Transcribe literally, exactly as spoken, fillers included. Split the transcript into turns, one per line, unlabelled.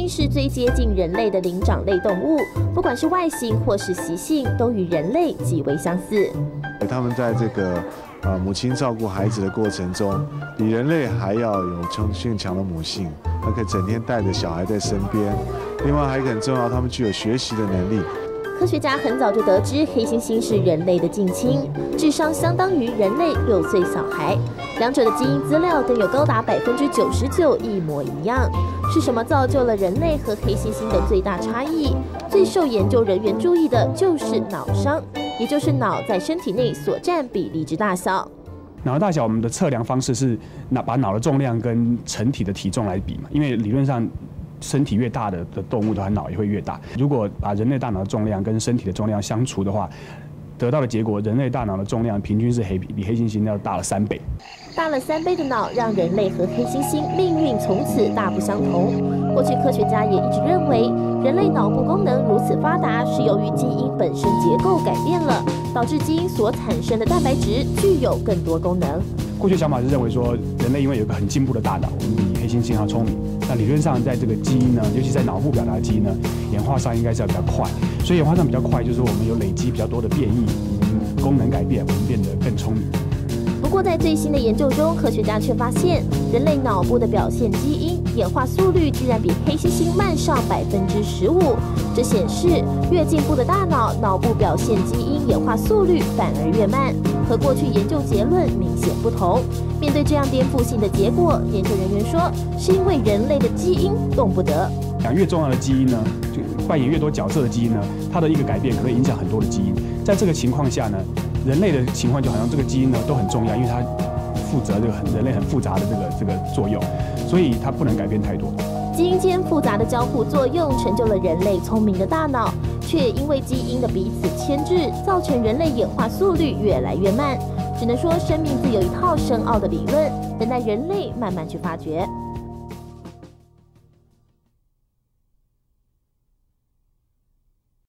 猩是最接近人类的灵长类动物，不管是外形或是习性，都与人类极为相似。
他们在这个呃母亲照顾孩子的过程中，比人类还要有更强的母性，它可以整天带着小孩在身边。另外还很重要，他们具有学习的能力。
科学家很早就得知黑猩猩是人类的近亲，智商相当于人类六岁小孩，两者的基因资料更有高达百分之九十九一模一样。是什么造就了人类和黑猩猩的最大差异？最受研究人员注意的就是脑伤，也就是脑在身体内所占比例之大小。
脑的大小，我们的测量方式是拿把脑的重量跟成体的体重来比嘛，因为理论上身体越大的的动物的话，脑也会越大。如果把人类大脑的重量跟身体的重量相除的话，得到的结果，人类大脑的重量平均是黑比黑猩猩要大了三倍。
大了三倍的脑，让人类和黑猩猩命运从此大不相同。过去科学家也一直认为，人类脑部功能如此发达，是由于基因本身结构改变了，导致基因所产生的蛋白质具有更多功能。
过去想法是认为说，人类因为有一个很进步的大脑，我们比黑猩猩还要聪明。那理论上，在这个基因呢，尤其在脑部表达的基因呢，演化上应该是要比较快。所以演化上比较快，就是我们有累积比较多的变异，嗯，功能改变，我们变得更聪明。
不过，在最新的研究中，科学家却发现，人类脑部的表现基因演化速率居然比黑猩猩慢上百分之十五。这显示，越进步的大脑，脑部表现基因演化速率反而越慢，和过去研究结论明显不同。面对这样颠覆性的结果，研究人员说，是因为人类的基因动不得。
讲越重要的基因呢，就扮演越多角色的基因呢，它的一个改变可能影响很多的基因。在这个情况下呢，人类的情况就好像这个基因呢都很重要，因为它负责这个很人类很复杂的这个这个作用，所以它不能改变太多。
基因间复杂的交互作用成就了人类聪明的大脑，却也因为基因的彼此牵制，造成人类演化速率越来越慢。只能说，生命自有一套深奥的理论，等待人类慢慢去发掘。